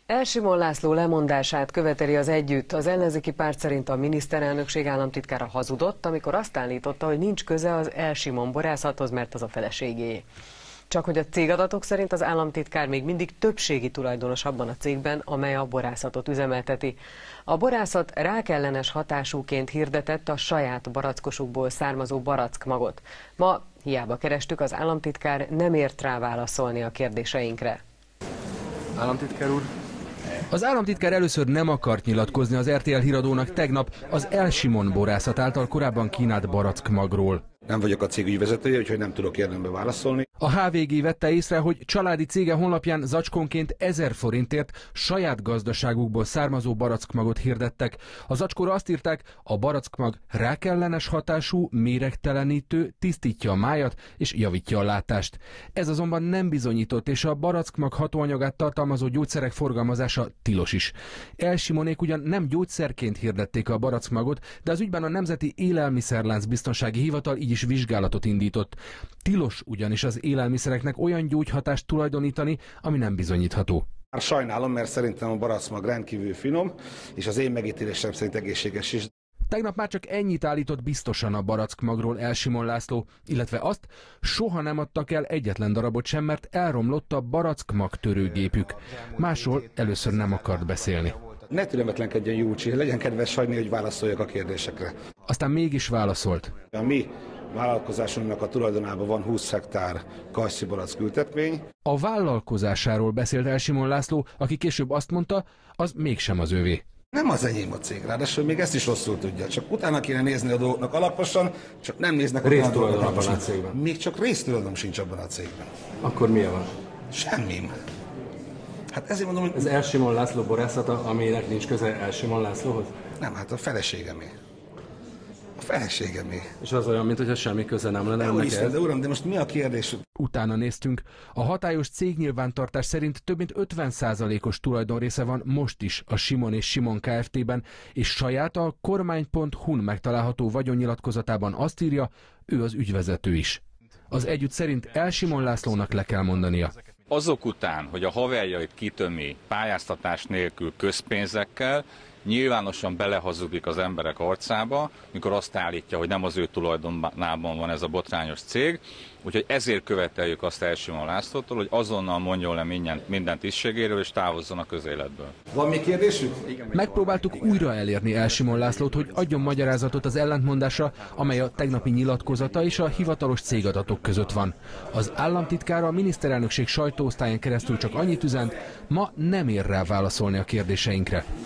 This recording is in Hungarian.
Simon László lemondását követeli az Együtt. Az ellenzéki párt szerint a miniszterelnökség államtitkára hazudott, amikor azt állította, hogy nincs köze az Simon borászathoz, mert az a feleségé. Csak hogy a cégadatok szerint az államtitkár még mindig többségi tulajdonos abban a cégben, amely a borászatot üzemelteti. A borászat rákellenes hatásúként hirdetett a saját barackosukból származó barackmagot. Ma hiába kerestük, az államtitkár nem ért rá válaszolni a kérdéseinkre. Államtitkár úr? Az államtitkár először nem akart nyilatkozni az RTL híradónak tegnap az Simon borászat által korábban kínált barackmagról. Nem vagyok a cég ügyvezetője, úgyhogy nem tudok érdemben válaszolni. A HVG vette észre, hogy családi cége honlapján zacskónként 1000 forintért saját gazdaságukból származó barackmagot hirdettek. A zacskóra azt írták, a barackmag rákellenes hatású, méregtelenítő, tisztítja a májat és javítja a látást. Ez azonban nem bizonyított, és a barackmag hatóanyagát tartalmazó gyógyszerek forgalmazása tilos is. Simonék ugyan nem gyógyszerként hirdették a barackmagot, de az ügyben a Nemzeti Élelmiszerlánc Biztonsági Hivatal így is vizsgálatot indított. Tilos ugyanis az élelmiszereknek olyan gyógyhatást tulajdonítani, ami nem bizonyítható. Sajnálom, mert szerintem a barackmag rendkívül finom, és az én megítélésem szerint egészséges is. Tegnap már csak ennyit állított biztosan a barackmagról Simon László, illetve azt, soha nem adtak el egyetlen darabot sem, mert elromlott a barackmag törőgépük. Másról először nem akart beszélni. Ne türelmetlenkedjen, Júcsi, legyen kedves hagyni, hogy válaszoljak a kérdésekre. Aztán mégis válaszolt. A mi vállalkozásunknak a tulajdonában van 20 hektár kajszi barack ültetmény. A vállalkozásáról beszélt Simon László, aki később azt mondta, az mégsem az övé. Nem az enyém a cég, ráadásul még ezt is rosszul tudja. Csak utána kéne nézni a dolgoknak alaposan, csak nem néznek a résztulajdon abban a cégben. Még csak résztulajdon sincs abban a cégben. Akkor milyen van? Semmim. Hát ezért mondom, hogy... Ez Simon László borászata, aminek nincs köze Simon Lászlóhoz? Nem, hát a feleségemé. A feleségemé. És az olyan, mintha semmi köze nem lenne ennek Isten, de uram, de most mi a kérdés? Utána néztünk. A hatályos cégnyilvántartás szerint több mint 50%-os tulajdonrésze van most is a Simon és Simon Kft-ben, és saját a kormány.hu-n megtalálható vagyonnyilatkozatában azt írja, ő az ügyvezető is. Az Együtt szerint Simon Lászlónak le kell mondania. Azok után, hogy a haverjait kitömi pályáztatás nélkül közpénzekkel, nyilvánosan belehazudik az emberek arcába, mikor azt állítja, hogy nem az ő tulajdonában van ez a botrányos cég. Úgyhogy ezért követeljük azt Simon Lászlótól, hogy azonnal mondjon le minden tisztségéről és távozzon a közéletből. Van még kérdésük? Megpróbáltuk újra elérni Simon Lászlót, hogy adjon magyarázatot az ellentmondásra, amely a tegnapi nyilatkozata és a hivatalos cégadatok között van. Az államtitkár a miniszterelnökség sajtóosztályán keresztül csak annyit üzent, ma nem ér rá válaszolni a kérdéseinkre.